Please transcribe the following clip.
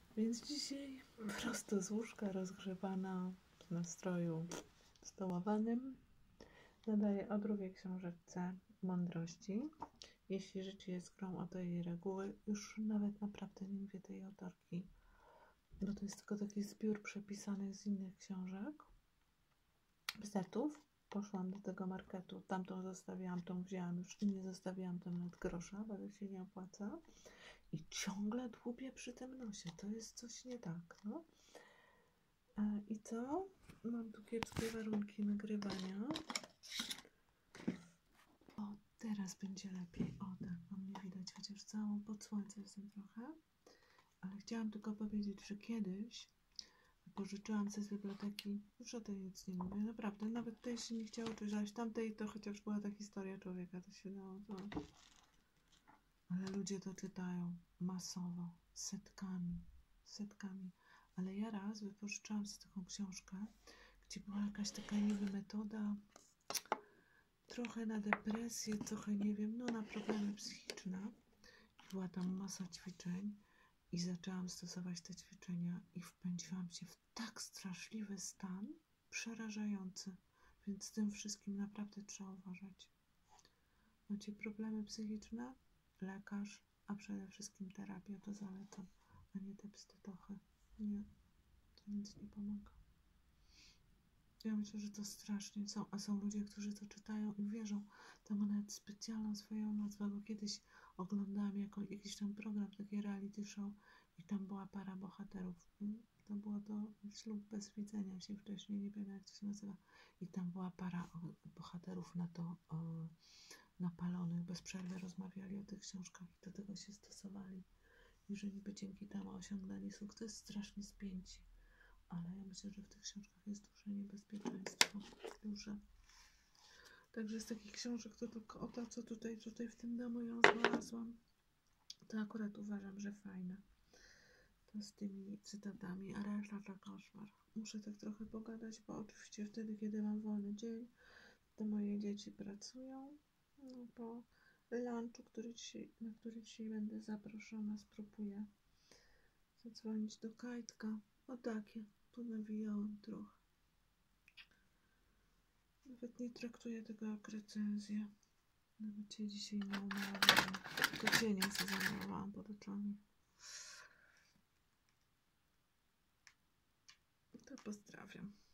Więc dzisiaj prosto z łóżka, rozgrzewana, w nastroju stołowanym, nadaję o drugiej książeczce Mądrości. Jeśli życie jest grą o tej reguły, już nawet naprawdę nie mówię tej autorki, bo to jest tylko taki zbiór przepisanych z innych książek, bzdetów. Poszłam do tego marketu, tamtą zostawiłam, tą wzięłam już i nie zostawiłam tam nawet grosza, bo to się nie opłaca. I ciągle dłubię przy tym nosie. To jest coś nie tak, no. I co? Mam tu kiepskie warunki nagrywania. O, teraz będzie lepiej. O, tak, mnie widać, chociaż całą pod słońce jestem trochę. Ale chciałam tylko powiedzieć, że kiedyś pożyczyłam sobie z biblioteki, już o tej nic nie mówię, naprawdę, nawet tej się nie chciało czytać, tamtej to chociaż była ta historia człowieka, to się dało, to... Ale ludzie to czytają masowo, setkami. Ale ja raz wypożyczyłam sobie taką książkę, gdzie była jakaś taka niby metoda, trochę na depresję, trochę nie wiem, no na problemy psychiczne. Była tam masa ćwiczeń i zaczęłam stosować te ćwiczenia i wpędziłam się w tak straszliwy stan, przerażający. Więc z tym wszystkim naprawdę trzeba uważać. Macie problemy psychiczne? Lekarz, a przede wszystkim terapia to zalecam, a nie te bzdetochy. Nie, to nic nie pomaga. Ja myślę, że to strasznie są, a są ludzie, którzy to czytają i wierzą. To ma nawet specjalną swoją nazwę, bo kiedyś oglądałam jakiś tam program, takie reality show i tam była para bohaterów. To było to Ślub bez widzenia się wcześniej, nie wiem jak to się nazywa. I tam była para bohaterów na to napalonych, bez przerwy rozmawiali o tych książkach i do tego się stosowali. I że niby dzięki temu osiągnęli sukces, strasznie spięci. Ale ja myślę, że w tych książkach jest duże niebezpieczeństwo. Duże. Także z takich książek to tylko o to, co tutaj w tym domu ją znalazłam. To akurat uważam, że fajne. To z tymi cytatami, a reszta to koszmar. Muszę tak trochę pogadać, bo oczywiście wtedy, kiedy mam wolny dzień, to moje dzieci pracują. No po lunchu, na który dzisiaj będę zaproszona, spróbuję zadzwonić do Kajtka. O takie, ponawijałam trochę. Nawet nie traktuję tego jak recenzję. Nawet się dzisiaj nie umalowałam. Tylko cienie sobie zamalowałam pod oczami. To pozdrawiam.